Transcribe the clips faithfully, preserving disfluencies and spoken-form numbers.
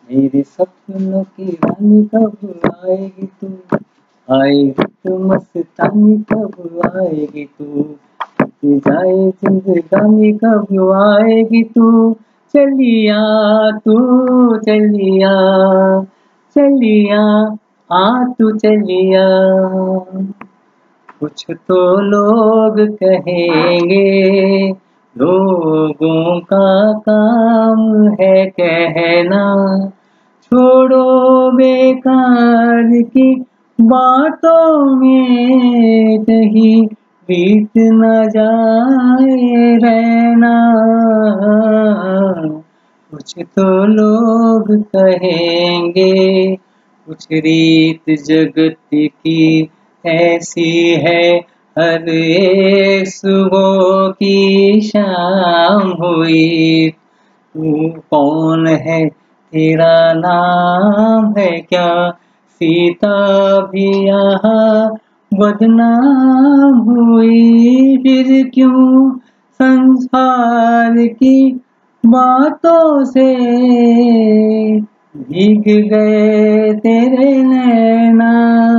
मेरे सपनों की रानी कब आएगी तू, आएगी तो मस्तानी कब आएगी तू, जाए जिंदगानी कब आएगी तू, चलिया तू चलिया, चलिया आ तू चलिया। कुछ तो लोग कहेंगे, लोगों का काम है कहना, छोड़ो बेकार की बातों में कहीं बीत न जाए रहना। कुछ तो लोग कहेंगे, कुछ रीत जगत की ऐसी है, हर एक सुबह की शाम हुई। तू कौन है, तेरा नाम है क्या, सीता भी यहाँ बदनाम हुई। फिर क्यों संसार की बातों से भीग गए तेरे नैना।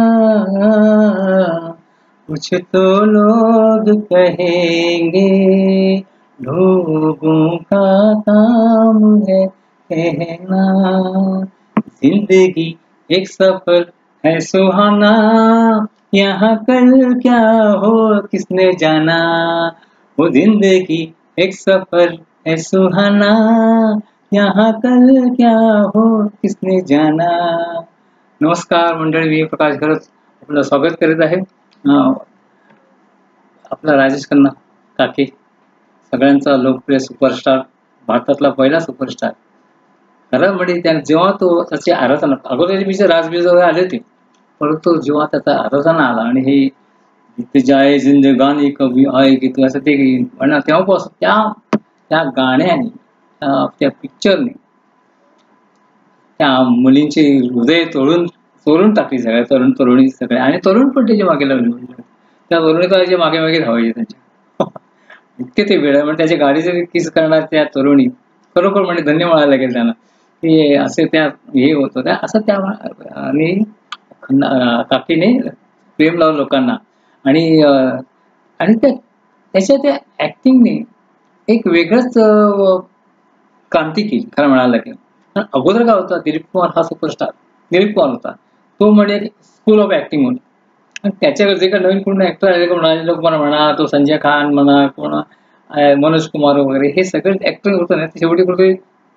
कुछ तो लोग कहेंगे, लोगों का काम है कहना। जिंदगी एक सफर है सुहाना, यहाँ कल क्या हो किसने जाना। वो जिंदगी एक सफर है सुहाना, यहाँ कल क्या हो किसने जाना। नमस्कार मंडळी, मी प्रकाश घरत आपलं स्वागत करीत आहे. आपला राजेश खन्ना काके, सगळ्यांचा लोकप्रिय सुपरस्टार, भारतातला पहिला सुपरस्टार. खरं म्हणजे त्या जेव्हा तो त्याची आराधना, अगोदर मी राजबीज वगैरे आले होते, परंतु जेव्हा त्याचा आराधना आला आणि हे जिथे जाए जिंदगानी कभी आएगी तू असं ते म्हणा, तेव्हापासून त्या त्या गाण्याने, त्या पिक्चरने त्या मुलींचे हृदय तोडून चोरून टाकली सगळ्या तरुण तरुणी सगळे, आणि तरुण पण त्याच्या मागे लागले. त्या तरुणी त्याच्या मागे मागे धावायचे त्यांच्या. इतके ते वेळ म्हणजे त्याच्या गाडीचे किस करणार त्या तरुणी, खरोखर म्हणजे धन्य म्हणायला लागेल त्यांना की असे त्या हे होत होत्या असं त्या. आणि काकीने प्रेम लावलं लोकांना, आणि आणि त्या त्याच्या त्या ऍक्टिंगने एक वेगळंच क्रांती केली खरं म्हणायला लागेल. पण अगोदर काय होता, दिलीप कुमार हा सुपरस्टार दिलीप कुमार होता, तो म्हणजे स्कूल ऑफ ऍक्टिंग म्हणून. आणि त्याच्याकडे जे काही नवीन पूर्ण ऍक्टर आले म्हणा, दिलीप कुमार म्हणा, तो संजय खान म्हणा, कोणा मनोज कुमार वगैरे, हे सगळे ऍक्टिंग होतं ना, शेवटी कुठे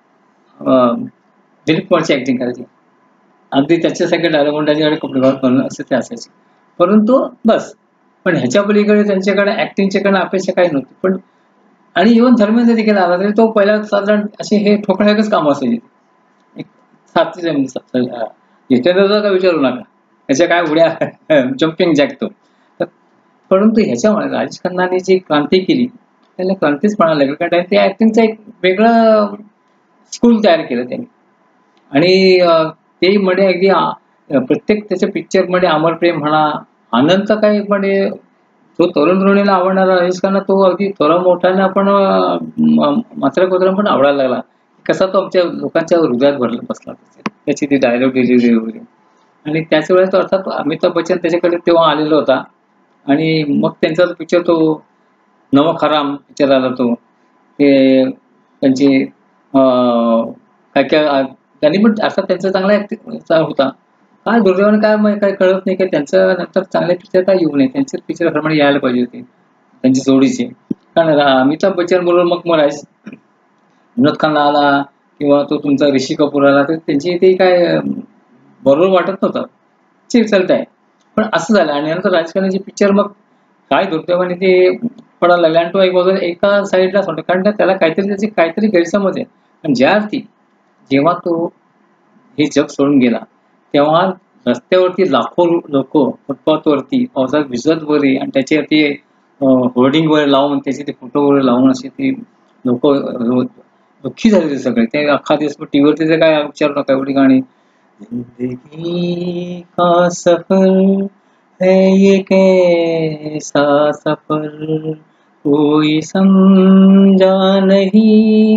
दिलीप कुमारची ऍक्टिंग करायची. अगदी त्याच्यासाठी डायलॉग म्हणून त्याच्याकडे कपडे घालून असे ते असायचे. परंतु बस, पण ह्याच्या पलीकडे त्यांच्याकडे ऍक्टिंगच्याकडे अपेक्षा काही नव्हती. पण आणि इव्हन धर्मेंद्र देखील आला तरी तो पहिला साधारण असे हे ठोकण्याकच काम असायचे. एक सातशे जितेंद्रचा काय विचारू नका, त्याच्या काय उड्या जम्पिंग जॅक तो. परंतु ह्याच्यामुळे राजेश खन्नाने जी क्रांती केली त्याला क्रांतीच म्हणायला लागेल, कारण त्या ऍक्टिंगचं एक वेगळं स्कूल तयार केलं त्यांनी. आणि ते म्हणजे अगदी प्रत्येक त्याच्या पिक्चर मध्ये अमर प्रेम म्हणा, अनंत काही म्हणजे तो तरुण तरुणीला आवडणारा राजेश खन्ना, तो अगदी थोडा मोठ्याने आपण मात्र कोत्र पण आवडायला लागला. कसा तो आमच्या लोकांच्या हृदयात भरला बसला त्याची ती डायलॉग डिलिव्हरी वगैरे. आणि त्याच वेळेस तो अर्थात अमिताभ बच्चन त्याच्याकडे तेव्हा आलेला होता, आणि मग त्यांचा पिक्चर तो नमक हराम पिक्चर आला, तो ते त्यांची काय काय त्यांनी पण असा त्यांचा चांगला ऍक्टिंग होता. काय दुर्दैवाने काय काय कळत नाही की त्यांचं नंतर चांगले पिक्चर काय येऊ नये, त्यांचे पिक्चर प्रमाणे यायला पाहिजे होते त्यांची जोडीचे. कारण अमिताभ बच्चन बरोबर मग मग विनोद खन्ना आला किंवा तो तुमचा ऋषी कपूर आला, तर त्यांची ते काय बरोबर वाटत नव्हतं, ठीक चालत आहे. पण असं झालं, आणि नंतर राजकारणाचे पिक्चर मग काय दुर्दैवाने ते पडायला लागले. आणि तो एक बाजूला एका साईडला सोडतो, कारण त्याला काहीतरी त्याची काहीतरी गैरसमज आहे. पण ज्या अर्थी जेव्हा तो हे जग सोडून गेला, तेव्हा रस्त्यावरती लाखो लोक फुटपाथवरती पावसात भिजत वगैरे, आणि त्याचे ते होर्डिंग वगैरे लावून त्याचे ते फोटो वगैरे लावून असे ते लोक दुःखी झाले सगळे. ते अख्खा दिवस टीव्हीवरती ते काय विचारू नका एवढी गाणी. जिंदगी का सफर है ये कैसा सफर, कोई समझा नहीं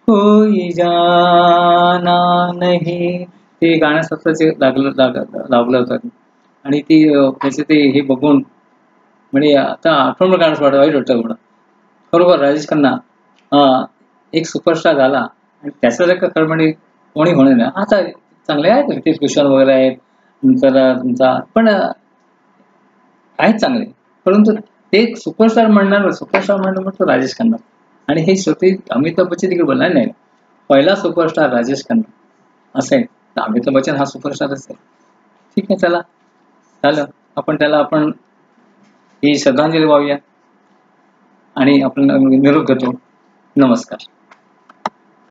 कोई जाना नहीं, ते गाण्यासारखंच लागलं लाग- लावलं होतं. आणि ती अं, त्याचे ते हे बघून म्हणजे आता आठवण गाणं वाटत वाईट वाटतं एवढं. बरोबर राजेश खन्ना अं, एक सुपरस्टार झाला आणि त्याच्यासारखं खरं म्हणजे कोणी होणार नाही. आता चांगले आहेत रितेश किशन वगैरे आहेत, नंतर अं, तुमचा पण अं, आहेत चांगले, परंतु ते एक सुपरस्टार म्हणणार सुपरस्टार म्हणणार म्हणतो राजेश खन्ना. आणि हे शेवटी अमिताभ बच्चन तिकडे बोलणार नाही, पहिला सुपरस्टार राजेश खन्ना असं आहे. तर अमिताभ बच्चन हा सुपरस्टारच आहे. ठीक आहे, चला झालं. आपण त्याला आपण ही श्रद्धांजली वाहूया आणि आपण निरोप घेतो. नमस्कार.